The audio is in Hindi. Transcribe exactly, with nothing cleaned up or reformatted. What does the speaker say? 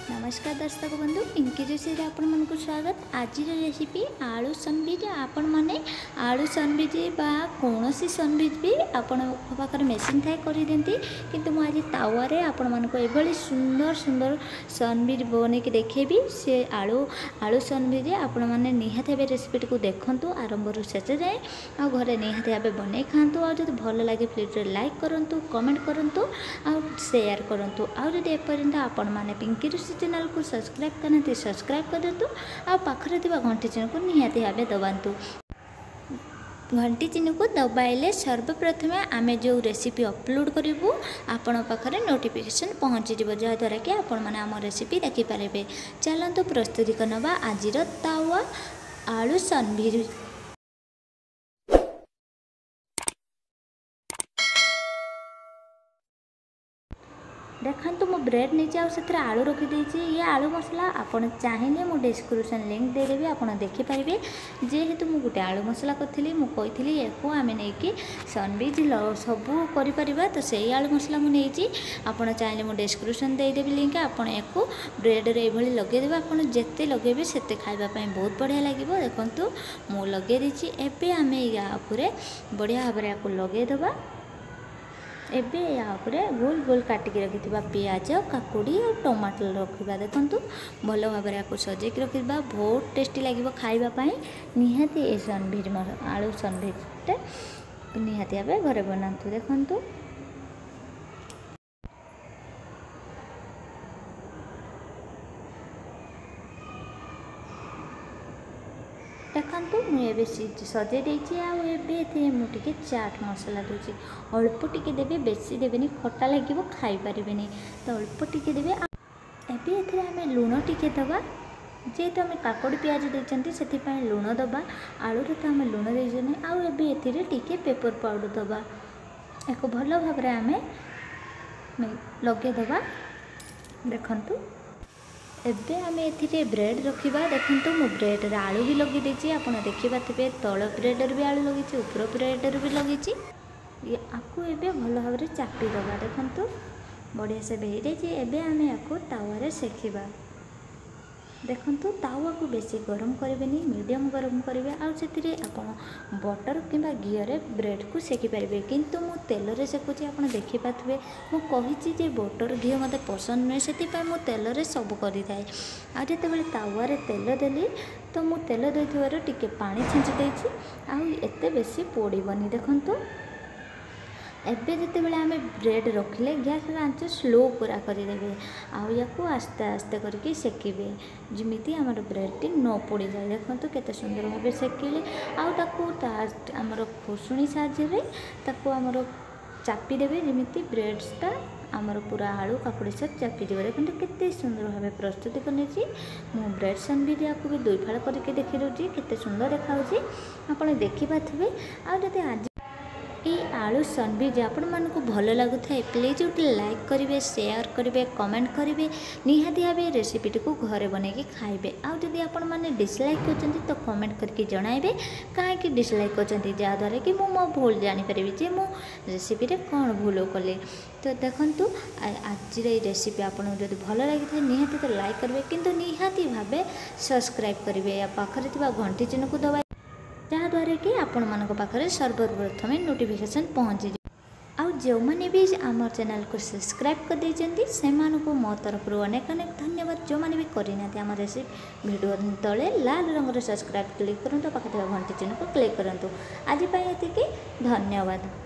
नमस्कार दर्शक बंधु पिंकी जोशी आपण मन को स्वागत। आज रेसिपी आलू सैंडविच। आपण मैंने आलू सैंडविच बा कौन सी सैंडविच भी आपण पाखे मेसीन थाए कर दिखती, किंतु मुझे तावारे आपण मन को एभली सुंदर सुंदर सैंडविच बन के देखेबी। से आलू आलू सैंडविच आपण मैंने निहाती भाव रेसिपी को देखु आरंभ रू शेष जाए आ घरे निहाती भाव बन खातु। आ जब भल लगे प्लीज लाइक करूँ, कमेंट करूँ, आ शेयर करूँ। आदि एपर्यंत आपण मैंने पिंकी जोशी चैनल को सब्सक्राइब करते सब्सक्राइब करूँ। आ पाखरे थिबा घंटी चिन्ह को निहाती भाव दबातु। घंटी चिन्ह को दबाइले सर्वप्रथम आम जो रेसिपी अपलोड करूँ आपण पाखरे नोटिफिकेशन पहुँची जहाँद्वारा कि आपण मैंने आम रेसिपी देखिपारे। चलतु प्रस्तुति करवा आज तावा आलू सैंडविच। देखो मो ब्रेड नीचे आउे आलू रखीदे। ये आलू मसला आपड़ चाहिए मो डिस्क्रिप्शन लिंक देदेवी, आप देखिपारे। जेहेतु मुझे गोटे आलू मसला करी मुझे या आम नहीं सैंडविच सबू कर तो से आलू मसला मुझे आपड़ चाहिए मो डिस्क्रिप्शन देदेवी लिंक। आपड़ या ब्रेड ये लगेदेवे, आपड़ जिते लगे से खावाई बहुत बढ़िया लगे। देखो मु लगे देती एवं आम या बढ़िया भाव में लगेदबा। एबे यापरे गोल गोल काटिकी रखि पियाज काकुड़ी और टमाटर रखा। देखु भल भाव में सजेक रखा, बहुत टेस्टी लगे खावाई। निहाती ए सैंडविच आलू सैंडविच निहाती भाव घरे बनातु। देखु देखु मुझे सजे देती मुझे चाट मसला दूसरी अल्प टिके देवे, बेसी देवेनि खटा लगे खाई पारे। तो अल्प टिके देवे। एबे आम लुण टिके दबा, जेहेतु आम काकुड़ी पियाज देते से लुण दबा। आलू तो आम लुण देने आउ टिके पेपर पाउडर दबा। एक भल भाव में आम लगेदबा। देखु एबे आम ए ब्रेड रखा। देखो मो ब्रेड आलू भी लगे देती, आप देखिपे तल ब्रेडर भी आलू लगी, ऊपर ब्रेडर भी लगी। आपको एबे भल भाव में चापी दबा। देखो बढ़िया से बेहद एबे आम या तावा सेकिबा। देखु तावा को बेसी गरम करेंगे, मीडियम गरम करेंगे। आते आप बटर कि घीर ब्रेड को सेकी पारे, किंतु मु तेल रे सेकुची। आप देखिपे मुझे बटर घी मत पसंद नुहे, से तेल रे सब करें। आते तावा तेल देली तो मु तेल देथिबार टिके पानी छींची देछि, आते बेसी पोड़बनी। देखु एबे जिते बड़े आम ब्रेड रखिले गैस आंच स्लो पूरा करदे। आउ आस्ते आस्ते करके सेकिबे जमीती आम ब्रेड टी न पोड़ी जाए। देखो केते सुंदर भाव सेकिले। आमर खुशुणी साहाय्य आमर चापी देवे जमीती ब्रेड्सटा आमर पूरा आलू काकुड़ी सब चापी जाए। देखो केते सुंदर भाव प्रस्तुति करनी। मु ब्रेड सैंडविच या भी दुई फाड़ करके देखी दूसरी केते सुंदर देखा। आप देखिपे आदि आज ये आलू सैंडविच आपण मानक भल लगुए प्लीज गोटे लाइक करेंगे, शेयर करेंगे, कमेंट करेंगे। निहाती भाव रेसिपी को घरे बनैके खाइबे। आउ जदि आपण माने डिसलाइक करछन्ती तो कमेंट करके जणाइबे काहे डिसलाइक करछन्ती, जहाँद्वारा कि मु मो भूल जानीपारि जे मो रेसिपी रे कौन भूल कले। तो देखु आज रेसिपी आपको जब भल लगी था निहाती तो लाइक करेंगे, किंतु निहाती भाव सब्सक्राइब करेंगे। या पाखरे थिबा घंटी चिन्ह को दबाई, जहाँद्वारा कि आपण मान पाखे सर्वप्रथम नोटिफिकेशन पहुँची। आउ जो मैंने भी आम चैनल को सब्सक्राइब कर देते से मो तरफ अनेक अनेक धन्यवाद। जो मैंने भी करना आम रेसिपी वीडियो तले लाल रंग सब्सक्राइब क्लिक करूँ, पाखे घंटी चिन्ह को क्लिक करूँ। आज ये धन्यवाद।